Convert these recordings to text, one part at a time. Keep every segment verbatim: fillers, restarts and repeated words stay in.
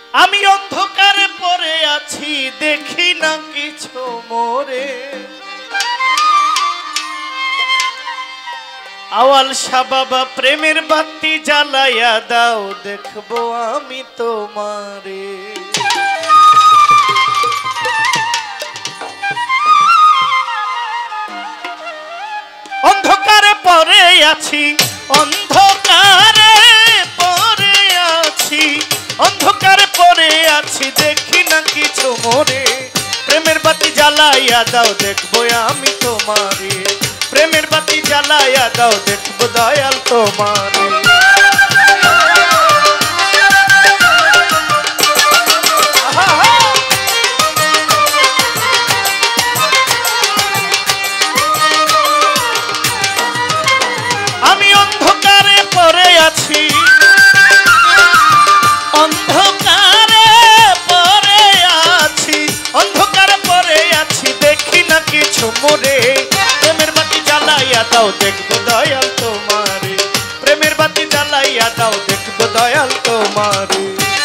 আমি অন্ধকারে পড়ে আছি দেখি না কিছু মোরে আওয়াল শাহ বাবা প্রেমের বাতি জ্বালাইয়া দাও দেখবো আমি তোমারে অন্ধকারে পড়ে আছি অন্ধকারে পড়ে আছি অন্ধকারে পড়ে আছি দেখি না কিছু মোরে প্রেমের বাতি জ্বালাইয়া দাও দেখবো আমি তোমারে প্রেমের বাতি জ্বালাইয়া দাও দেখবো দয়াল তোমারে আমি অন্ধকারে পড়ে আছি অন্ধকারে পড়ে আছি অন্ধকারে পড়ে আছি দেখি না কিছু মোরে প্রেমের বাতি জ্বালাইয়া দাও দেখবো দয়াল তোমারে প্রেমের বাতি জ্বালাইয়া দাও দেখবো দয়াল তোমারে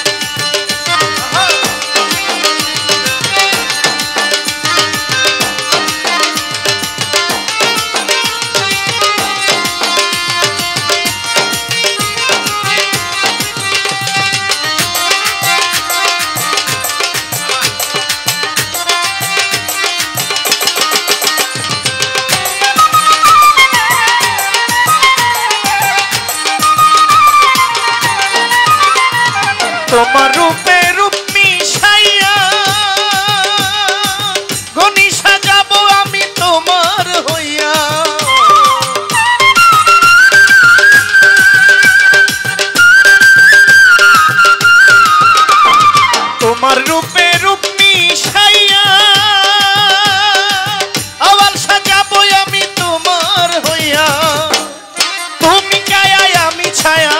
তোমার রূপে রূপ মিশাইয়া গনি সাজাবো আমি তোমার হইয়া তোমার রূপে রূপ মিশাইয়া আওয়াল সাজাবো আমি তোমার হইয়া তুমি কায়ায় আমি ছায়া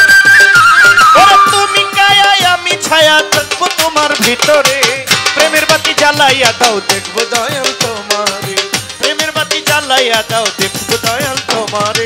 তুমি কায়ায় আমি ছায়া থাকবো তোমার ভিতরে প্রেমের বাতি জ্বালাইয়া দাও দেখবো দয়াল তোমারে প্রেমের বাতি জ্বালাইয়া দাও দেখবো দয়াল তোমারে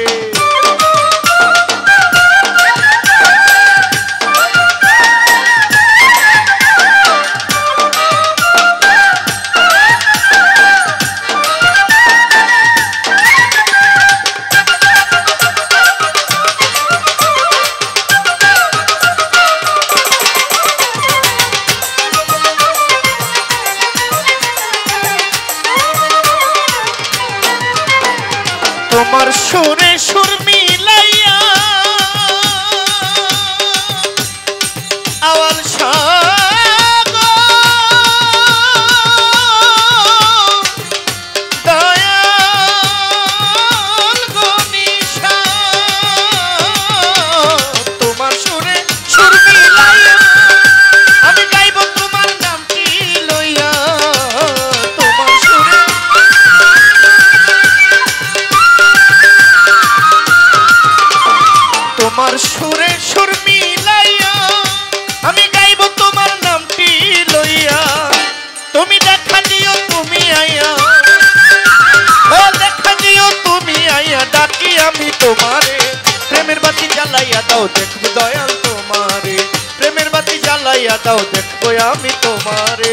তোমার সুরে সুর মিলাইয়া আওয়াল শাহ দয়াল গনিশা তোমার সুরে সুর মিলাইয়া আমি গাইব তোমার নামটি লইয়া তোমার সুরে তোমার সুরে সুর মিলাইয়া আমি গাইব তোমার নামটি লইয়া তুমি দেখা দিও তুমি আইয়া দেখা দিও তুমি আইয়া ডাকি আমি তোমারে প্রেমের বাতি জ্বালাইয়া দাও দেখবো দয়াল তোমারে প্রেমের বাতি জ্বালাইয়া দাও দেখবো আমি তোমারে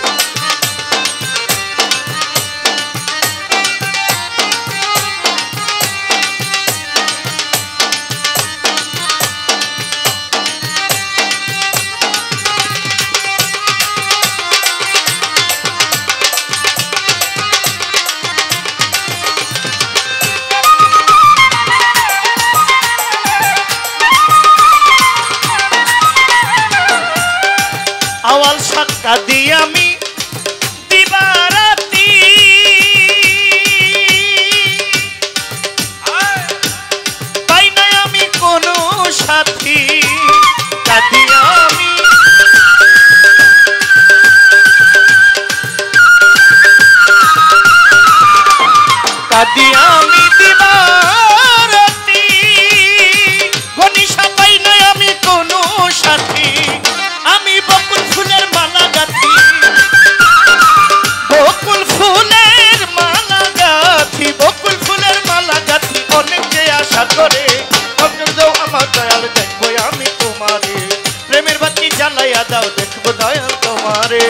আওয়াল শাহ কাঁদি আমি দিবারাতি পাই না আমি কোনো সাথী কাঁদি আমি কাঁদি আমি দিবারাতি গনিশা পাই না আমি কোনো সাথী আমি বকুল ফুলের মালা গাঁথি বকুল ফুলের মালা গাঁথি বকুল ফুলের মালা গাঁথি অনেক যে আশা করে আমার দয়াল দেখবো আমি তোমারে প্রেমের বাতি বাতি জ্বালাইয়া দাও দেখবো দয়াল তোমারে।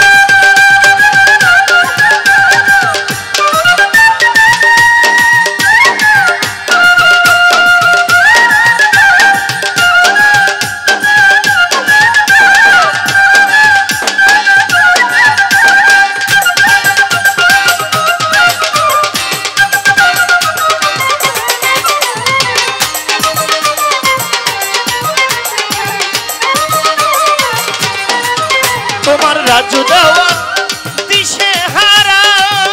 তোমার রাজু দেওয়া দিশে হারা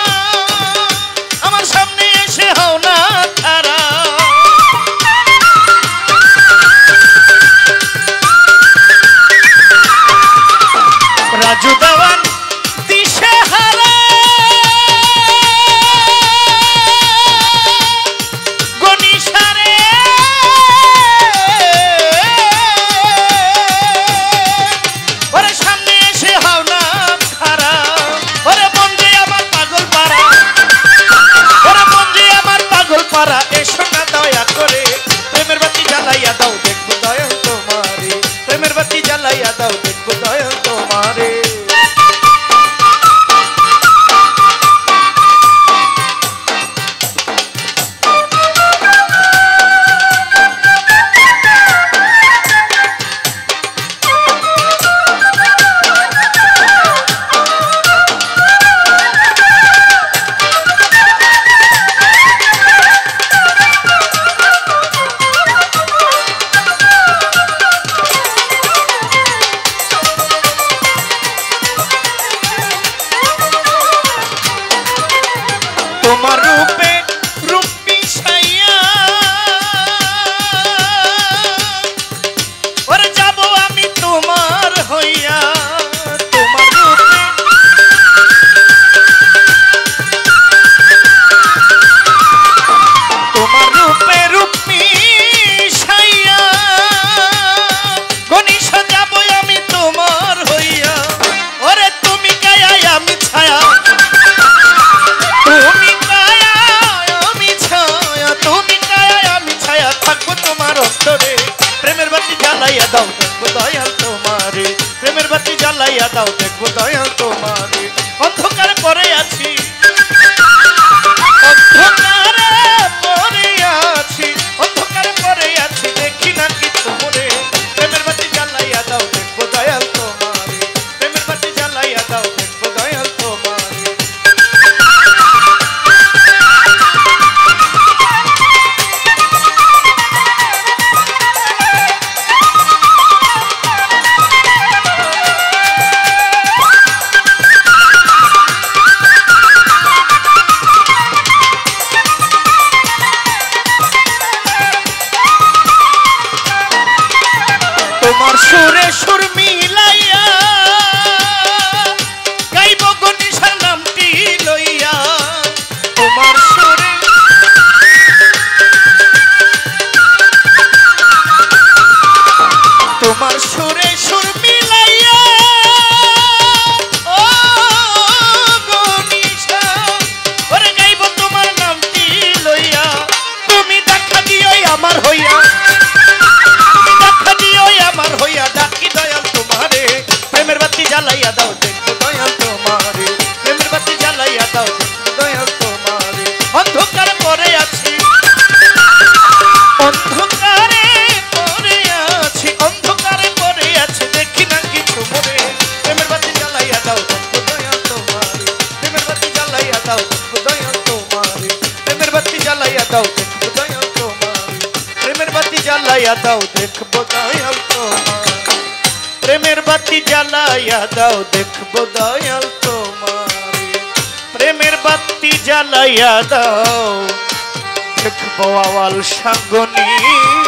আমার সামনে এসে হও না তারা। রাজু দেওয়ান দিশে হারা গনিশারে ওরে সামনে এসো না দয়া করে প্রেমের বাতি জ্বালাইয়া দাও দেখবো দয়াল তোমারে। প্রেমের বাতি জ্বালাইয়া দাও দেখবো দয়াল তোমারে। তোমার রূপে রূপ মিশাইয়া ওরে যাব আমি তোমার হইয়া। তোমার রূপে তোমার রূপে রূপ মিশাইয়া গনিশ যাব আমি তোমার হইয়া। ওরে তুমি কায়া আমি ছায়া তুমি কায়া আমি ছায়া তুমি কায়া আমি ছায়া থাকবো তোমার অন্তরে। প্রেমের বাতি জ্বালাইয়া দাও দেখবো দয়াল তোমারে। প্রেমের বাতি জ্বালাইয়া দাও দেখবো দয়াল তোমারে। অন্ধকারে পড়ে আছি অন্ধকারে পড়ে আছি অন্ধকারে পড়ে আছি দেখি না কিছু মনে। প্রেমের বাতি জ্বালাইয়া দাও দেখবো দয়াল তোমারে। প্রেমের বাতি জ্বালাইয়া দাও দেখবো দয়াল তোমারে। তোমার সুরে সুর মিলাইয়া গাইব গনিশার নামটি লইয়া। তোমার সুরে তোমার সুরে সুর মিলাইয়া ও গনিশা ওরে গাইব তোমার নামটি লইয়া। তুমি দেখা দিও আমার হইয়া আমার হইয়া ডাকি দয়াল তোমারে। প্রেমের বাতি জ্বালাইয়া দাও দেখবো দয়াল তোমারে। প্রেমের বাতি জ্বালাইয়া দাও দেখবো দয়াল তোমারে। অন্ধকারে পড়ে আছি অন্ধকারে পড়ে আছি অন্ধকারে পড়ে আছি দেখি না কিছু মনে। প্রেমের বাতি জ্বালাইয়া দাও দেখবো দয়াল তোমারে। প্রেমের বাতি জ্বালাইয়া দাও দেখবো দয়াল তোমারে। প্রেমের বাতি জ্বালাইয়া দাও দেখবো দয়াল তোমারে। প্রেমের বাতি জ্বালাইয়া দাও দেখবো দয়াল তোমারে। প্রেমের বাতি জ্বালাইয়া দাও দেখবো দয়াল তোমারে। প্রেমের বাতি জ্বালাইয়া দাও দেখবো আওয়াল সাগনি।